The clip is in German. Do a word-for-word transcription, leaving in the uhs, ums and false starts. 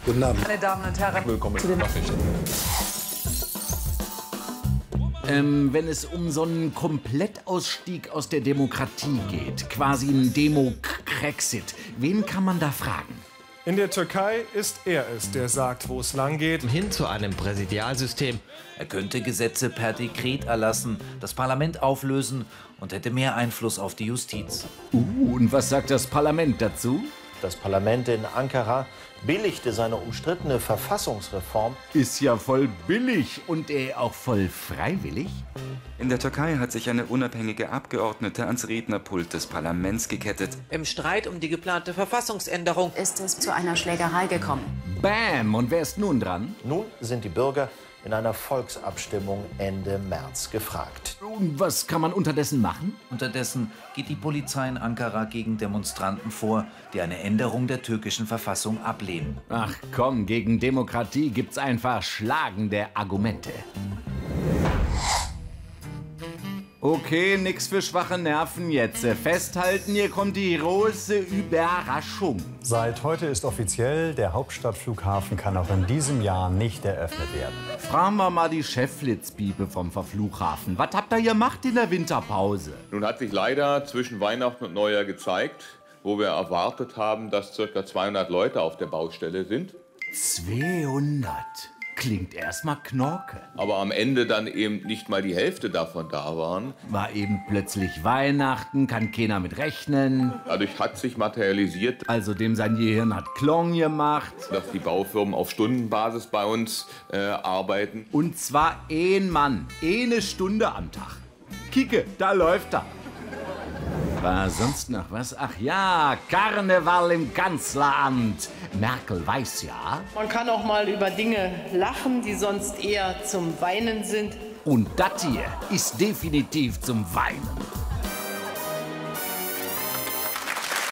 Guten Abend. Meine Damen und Herren, Willkommen zu den Nachrichten. Ähm, wenn es um so einen Komplettausstieg aus der Demokratie geht, quasi ein Demo-Krexit, wen kann man da fragen? In der Türkei ist er es, der sagt, wo es lang geht. Hin zu einem Präsidialsystem. Er könnte Gesetze per Dekret erlassen, das Parlament auflösen und hätte mehr Einfluss auf die Justiz. Uh, und was sagt das Parlament dazu? Das Parlament in Ankara billigte seine umstrittene Verfassungsreform. Ist ja voll billig und äh, auch voll freiwillig. In der Türkei hat sich eine unabhängige Abgeordnete ans Rednerpult des Parlaments gekettet. Im Streit um die geplante Verfassungsänderung ist es zu einer Schlägerei gekommen. Bam! Und wer ist nun dran? Nun sind die Bürger in einer Volksabstimmung Ende März gefragt. Und was kann man unterdessen machen? Unterdessen geht die Polizei in Ankara gegen Demonstranten vor, die eine Änderung der türkischen Verfassung ablehnen. Ach komm, gegen Demokratie gibt's einfach schlagende Argumente. Okay, nix für schwache Nerven jetzt. Festhalten, hier kommt die große Überraschung. Seit heute ist offiziell, der Hauptstadtflughafen kann auch in diesem Jahr nicht eröffnet werden. Fragen wir mal die Cheflitzbiebe vom Verflughafen. Was habt ihr gemacht in der Winterpause? Nun hat sich leider zwischen Weihnachten und Neujahr gezeigt, wo wir erwartet haben, dass ca. zweihundert Leute auf der Baustelle sind. zweihundert? Klingt erstmal Knorke. Aber am Ende dann eben nicht mal die Hälfte davon da waren. War eben plötzlich Weihnachten, kann keiner mit rechnen. Dadurch hat sich materialisiert, Also dem sein Gehirn hat Klong gemacht. dass die Baufirmen auf Stundenbasis bei uns äh, arbeiten. Und zwar ein Mann, eine Stunde am Tag. Kicke, da läuft er. War sonst noch was? Ach ja, Karneval im Kanzleramt. Merkel weiß ja. Man kann auch mal über Dinge lachen, die sonst eher zum Weinen sind. Und das hier ist definitiv zum Weinen.